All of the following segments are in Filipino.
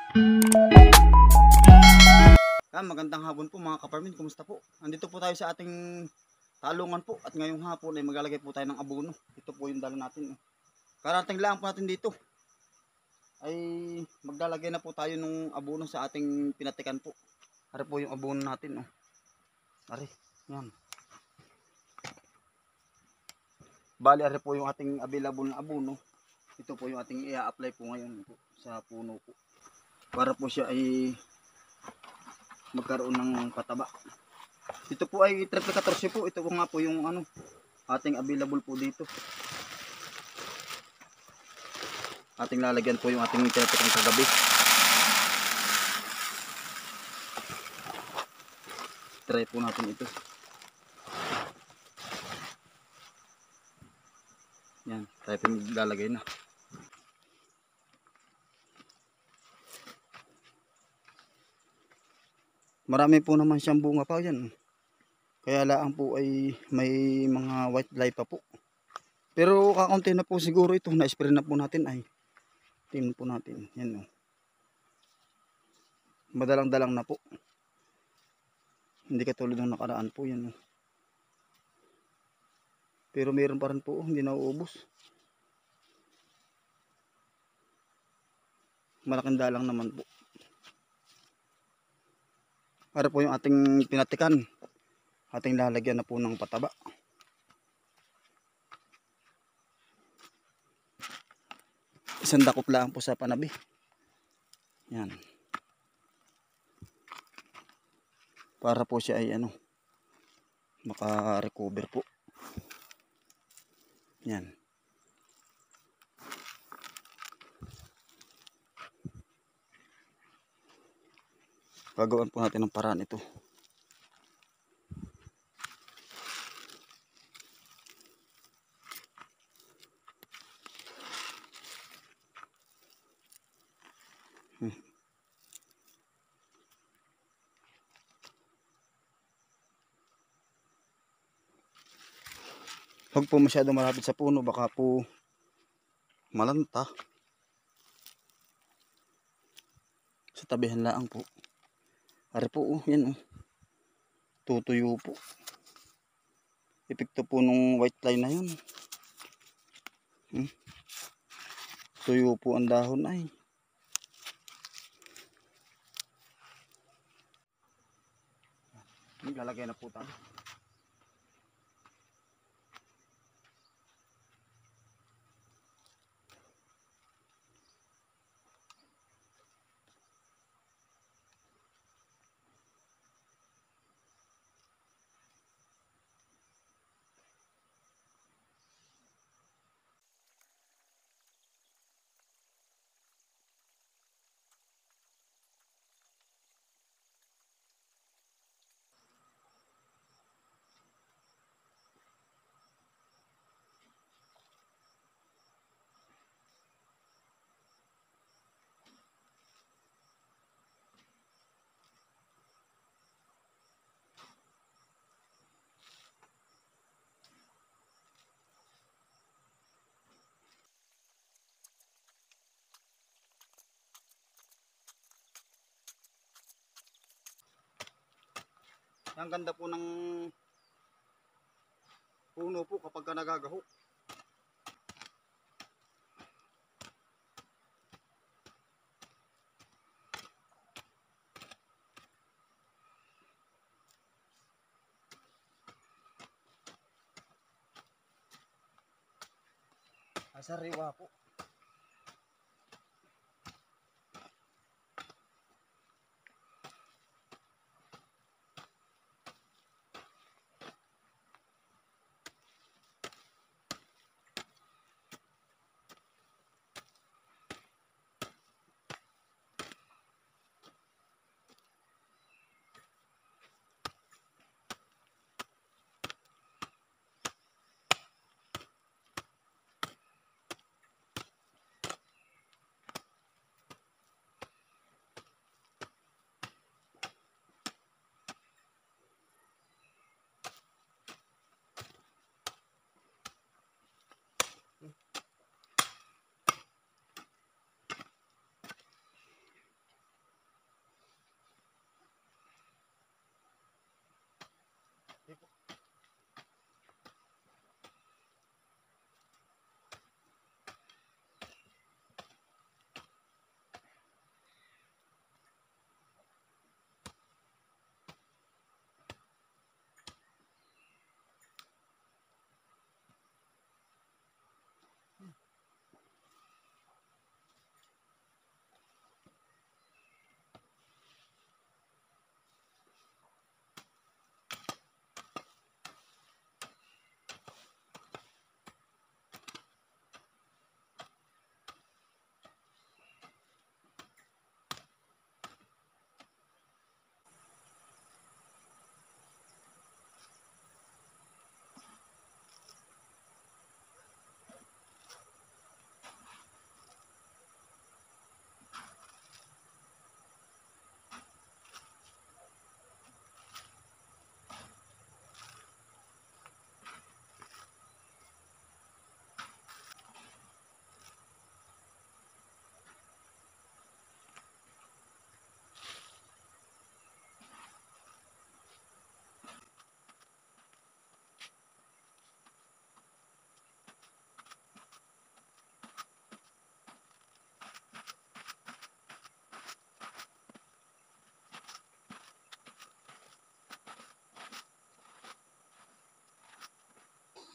Magandang hapon po mga kaparmin, kumusta po? Andito po tayo sa ating talungan po at ngayong hapon ay maglalagay po tayo ng abono. Ito po yung dala natin. Karating lang po natin dito ay maglalagay na po tayo ng abono sa ating pinatikan po. Ari po yung abono natin. Ari, yan. Bali, ari po yung ating available na abono. Ito po yung ating i-apply po ngayon po sa puno po. Para po siya ay magkaroon ng pataba. Ito po ay 14 po. Ito po nga po yung ating available po dito. Ating lalagyan po yung ating pinatikan kagabi. Try po natin ito. Yan, tayo po maglalagay na. Marami po naman siyang bunga pa yan. Kaya laang po ay may mga white fly pa po. Pero kakaunti na po siguro ito. Na-spray na po natin ay. Tingnan po natin. Yan o. Madalang-dalang na po. Hindi katulad ng nakaraan po yan o. Pero mayroon pa rin po. Hindi nauubos. Malaking dalang naman po. Para po yung ating pinatikan. Ating lalagyan na po ng pataba. Isang dakop lang po sa panabi. Yan. Para po siya ay maka-recover po. Yan. Gagawin po natin ng paraan ito. Huwag po masyado malapit sa puno, baka po malanta. Sa tabihan lang po. Ari po, yan tutuyo po. Epekto po nung white fly na yun. Tuyo po ang dahon ay. Maglalagay na po tayo. Ang ganda po ng puno po kapag nagagaho. Sariwa po.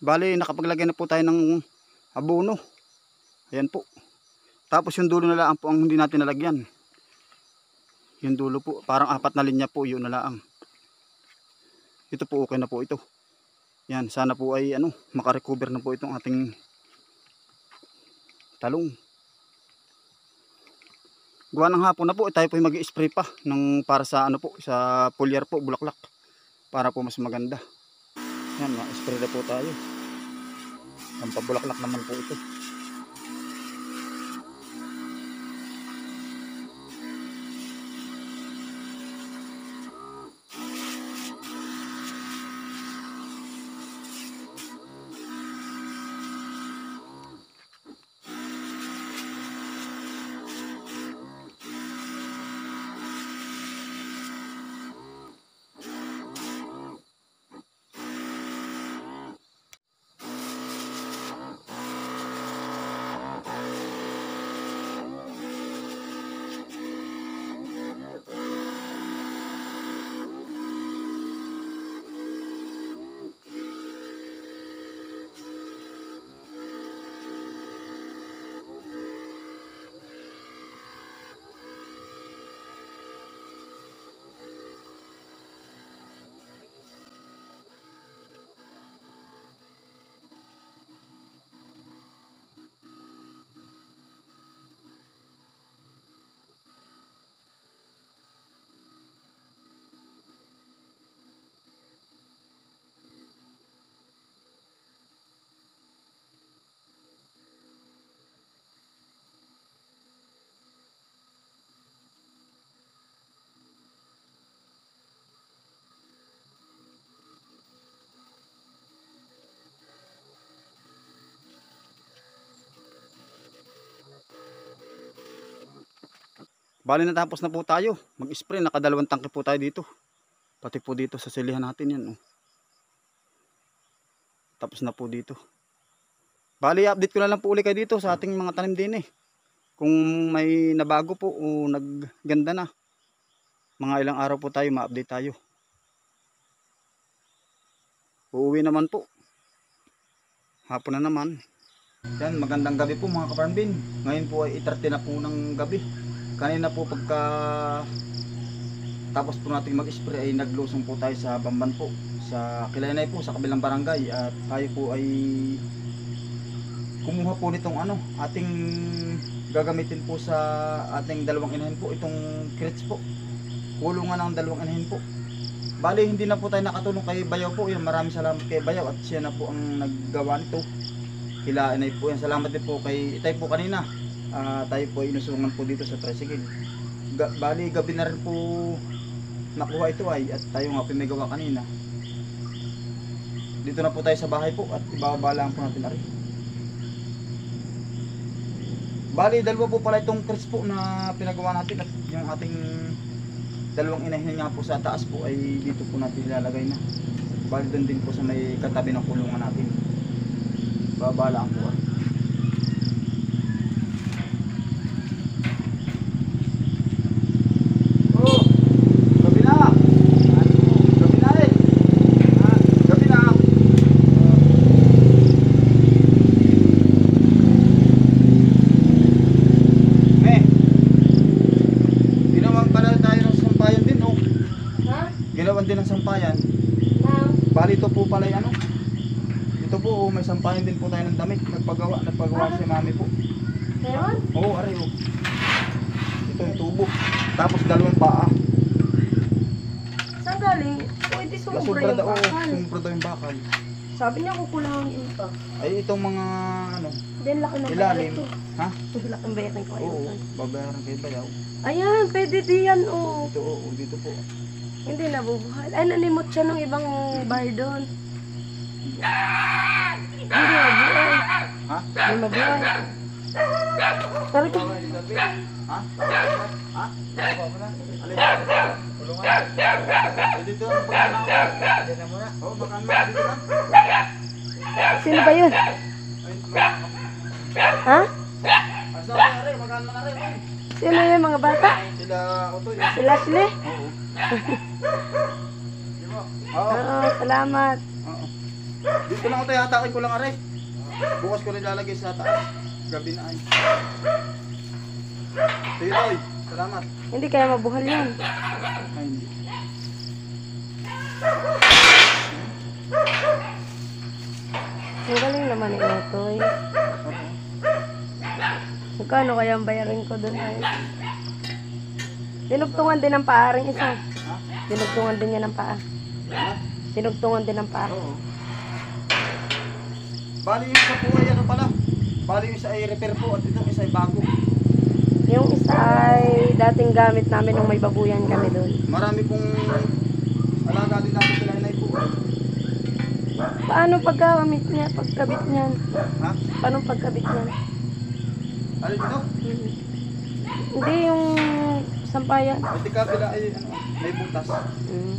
Bali, nakapaglagay na po tayo ng abono. Ayan po. Tapos yung dulo na lang po ang hindi natin nalagyan. Yung dulo po, parang 4 na linya po, yun na lang. Ito po okay na po ito. Yan, sana po ay makarecover na po itong ating talong. Gawa ng hapon na po, tayo po mag-i-spray pa para sa sa foliar po, bulaklak. Para po mas maganda. Yan, ma-spray na po tayo. Ang pabulaklak naman po ito. Bali natapos na po tayo mag-spray, nakadalawang tangke po tayo dito. Pati po dito sa silihan natin yan. Tapos na po dito. Bali update ko na lang po uli kayo dito sa ating mga tanim din eh. Kung may nabago po o nagganda na. Mga ilang araw po tayo ma-update tayo. Uuwi naman po. Hapon na naman. Yan, magandang gabi po mga kaparmbin. Ngayon po ay 8:30 na po ng gabi. Kanina po pagka tapos po natin mag-spray ay naglusong po tayo sa Bamban po, sa Kilaynay po, sa kabilang barangay, at tayo po ay kumuha po nitong ating gagamitin po sa ating dalawang inahin po, itong crates po, kulungan ng dalawang inahin po. Bali hindi na po tayo nakatulong kay Bayaw po, yan, maraming salamat kay Bayaw at siya na po ang naggawa nito. Kilaynay po yan, salamat din po kay Itay po kanina. Tayo po inusungan po dito sa tricycle. Bali gabi na rin po nakuha ito at tayo nga po may gawa kanina. Dito na po tayo sa bahay po at ibababa lang po natin na rin. Bali dalawa po pala itong crates po na pinagawa natin, at yung ating dalawang inahin nga po sa taas po ay dito po natin ilalagay na. Bali doon din po sa may katabi ng kulungan natin. Bababa lang po din ng sampayan. Bali ito po pala ito po may sampayan din po tayo ng damit. Nagpagawa si mami po. Meron? Oo, aray oh. Ito yung tubo. Tapos dalawang paa. Saan galing? Pwede sumubra yung bakal. Sumubra daw yung bakal. Sabi niya kukulangin pa. Ay itong mga Then laki ng ilalim. ito. Ha? Laki ng bayaran ko. Oo, babayaran kay Bayaw. Ayan, pwede diyan oh. Ito dito po. Hindi nabubuhay. Ay, nalimot siya ng ibang bahay doon. Hindi mabuhay. Ha? Hindi mabuhay. Pero ito. Ha? Ha? Baba mo na. Alin? Kulungan. Dito ang pagkanawa. Dito na muna. Oo, baka naman. Dito na. Sino ba yun? Ha? Asa ka rin? Magkano na rin? Sino yung mga bata? Sila Otoy. Sila sila? Oo. Oo, salamat. Oo. Dito lang ako tayo, hatakin ko lang aray. Bukas ko rin lalagay sa taas. Gabi na ay. Sige Toy, salamat. Hindi kaya mabuhal yan. Ay, hindi. Ang galing naman ni Otoy. Magkano kaya ang bayarin ko doon ay? Dinugtungan din ng paa rin isa. Ha? Dinugtungan din niya ng paa. Ha? Dinugtungan din ng paa. Oo. Bali yung isa po ay ano pala. Bali yung isa ay repair po at itong isa ay bago. Yung isa ay dating gamit namin nung may babuyan kami doon. Marami pong alaga din natin sila inay po. Paano pagkabit niya? Pagkabit niyan? Ha? Paano pagkabit niyan? Ano dito? Hindi yung sampayan. Ay di kabila ay ano, may butas. Mm.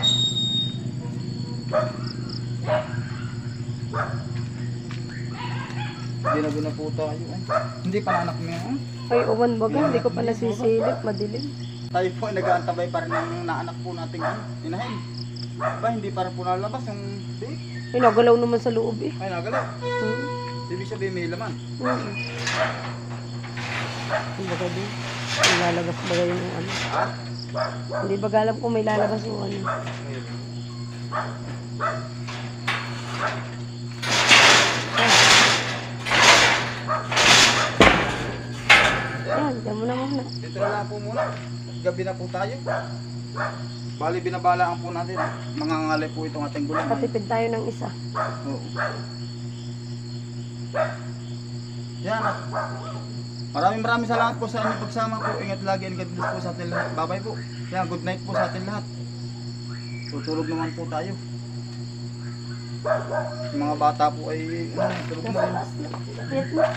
Gina po tayo ay. Hindi pa anak mo yan. Ay, uwan baga. Hindi ko pa nasisilip. Madilim. Tayo po ay nag-aantabay pa rin ng naanak po nating inahin. Ba, hindi pa rin po nalabas yung di. Ay, nagalaw naman sa loob eh. Ay, nagalaw. Mm. Ibig sabihin may laman. Mm. Hindi baga din. May lalabas baga yung ano. Hindi baga alam kung may lalabas yung ano. Yan, dyan mo na muna. Dito na lang po muna. Gabi na po tayo. Bali, binabalaan po natin. Mangangalay po itong ating gulay. Katipid tayo ng isa. Oo. Yan. Maraming salamat po sa inyong pagsama po. Ingat lagi and God bless po sa ating lahat. Bye-bye po. Yan, good night po sa ating lahat. Tutulog naman po tayo. Yung mga bata po ay tulog na rin. Yes, ma.